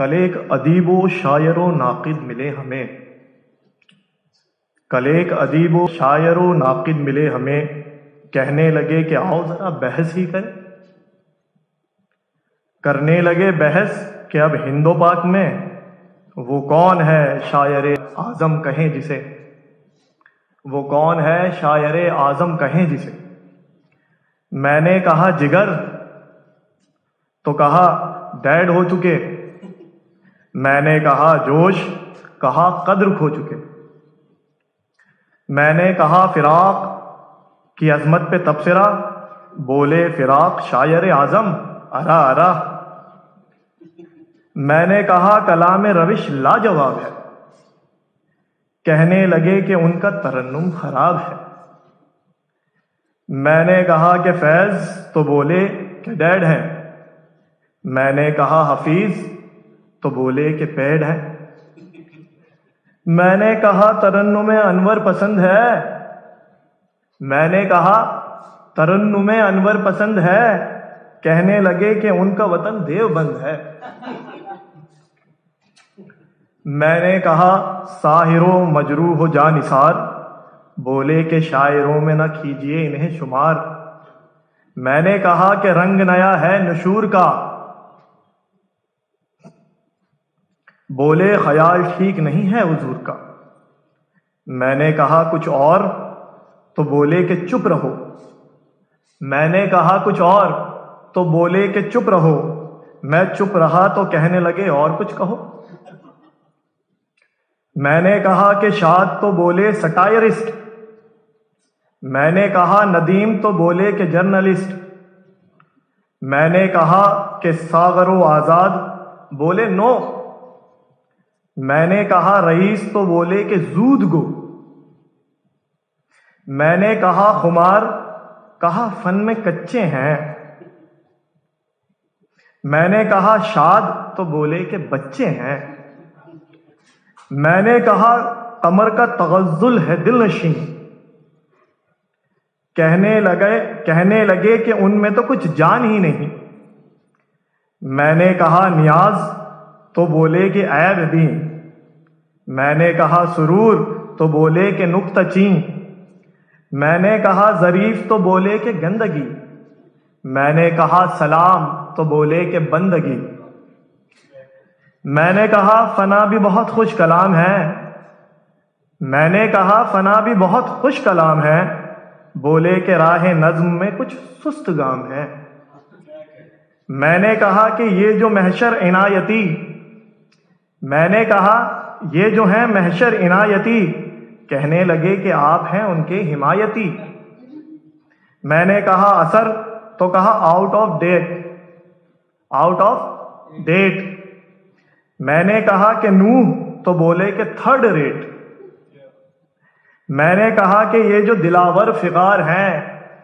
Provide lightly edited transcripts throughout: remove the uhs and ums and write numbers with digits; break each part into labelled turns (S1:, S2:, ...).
S1: کل ایک ادیب و شاعر و ناقد ملے ہمیں، کل ایک ادیب و شاعر و ناقد ملے ہمیں، کہنے لگے کہ آؤ ذرا بحث ہی کریں۔ کرنے لگے بحث کہ اب ہند و پاک میں وہ کون ہے شاعر اعظم کہیں جسے، وہ کون ہے شاعر اعظم کہیں جسے۔ میں نے کہا جگر، تو کہا ڈیڈ ہو چکے۔ میں نے کہا جوش، کہا قدر کھو چکے۔ میں نے کہا فراق کی عظمت پہ تبصرہ، بولے فراق شاعر اعظم ارا ارا۔ میں نے کہا کلام روش لاجواب ہے، کہنے لگے کہ ان کا ترنم خراب ہے۔ میں نے کہا کہ فیض، تو بولے کہ ڈیڈ ہے۔ میں نے کہا حفیظ، تو بولے کہ پیڈ ہے۔ میں نے کہا ترنم انور پسند ہے، میں نے کہا ترنم انور پسند ہے، کہنے لگے کہ ان کا وطن دیوبند ہے۔ میں نے کہا ساحر و مجروح و جانثار، بولے کہ شاعروں میں نہ کیجیے انہیں شمار۔ میں نے کہا کہ رنگ نیا ہے نشور کا، بولے خیال ٹھیک نہیں ہے حضور کا۔ میں نے کہا کچھ اور، تو بولے کہ چپ رہو۔ میں نے کہا کچھ اور، تو بولے کہ چپ رہو۔ میں چپ رہا تو کہنے لگے اور کچھ کہو۔ میں نے کہا کہ شاد، تو بولے سٹائرسٹ۔ میں نے کہا ندیم، تو بولے کہ جرنلسٹ۔ میں نے کہا کہ ساغر و آزاد، بولے نو۔ میں نے کہا رئیس، تو بولے کہ زود گو۔ میں نے کہا خمار، کہا فن میں کچے ہیں۔ میں نے کہا شاد، تو بولے کہ بچے ہیں۔ میں نے کہا قمر کا تغزل ہے دل نشیں، کہنے لگے کہ ان میں تو کچھ جان ہی نہیں۔ میں نے کہا نیاز، تو بولے کہ عیب بین۔ میں نے کہا سرور، تو بولے کہ نکتہ چین۔ میں نے کہا ظریف، تو بولے کہ گندگی۔ میں نے کہا سلام، تو بولے کہ بندگی۔ میں نے کہا فنا بھی بہت خوش کلام ہے، میں نے کہا فنا بھی بہت خوش کلام ہے، بولے کہ راہ نظم میں کچھ سست گام ہے۔ میں نے کہا کہ یہ جو محشر عنایتی، میں نے کہا یہ جو ہیں محشر عنایتی، کہنے لگے کہ آپ ہیں ان کے حمایتی۔ میں نے کہا اثر، تو کہا out of date, out of date. میں نے کہا کہ نوح، تو بولے کہ تھرڈ ریٹ۔ میں نے کہا کہ یہ جو دلاور فغار ہیں،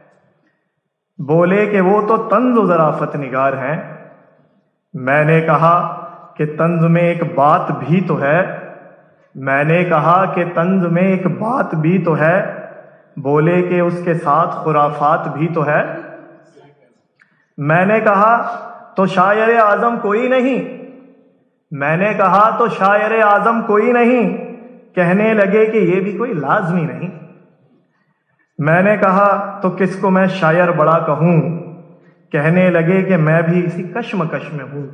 S1: بولے کہ وہ تو طنز و ظرافت نگار ہیں۔ میں نے کہا کہ طنز میں ایک بات بھی تو ہے، میں نے کہا کہ طنز میں ایک بات بھی تو ہے، بولے کہ اس کے ساتھ خرافات بھی تو ہے۔ میں نے کہا تو شاعر اعظم کوئی نہیں، میں نے کہا تو شاعر اعظم کوئی نہیں، کہنے لگے کہ یہ بھی کوئی لازمی نہیں۔ میں نے کہا تو کس کو میں شاعر بڑا کہوں، کہنے لگے کہ میں بھی اسی کشمکش میں ہوں۔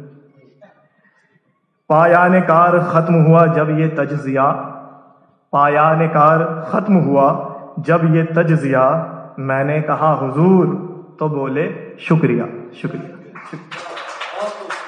S1: پایان کار ختم ہوا جب یہ تجزیہ، پایان کار ختم ہوا جب یہ تجزیہ، میں نے کہا حضور، تو بولے شکریہ شکریہ۔